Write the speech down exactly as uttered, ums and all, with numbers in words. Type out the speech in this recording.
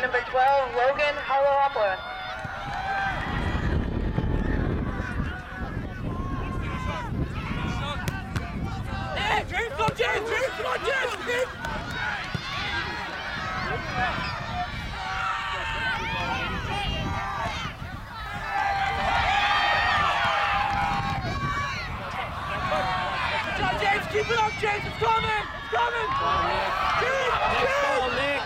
number twelve, Logan Hollowopla. Hey, James, go James! James, come on, James! James. James, keep it up, James! It's coming! It's coming! James! James!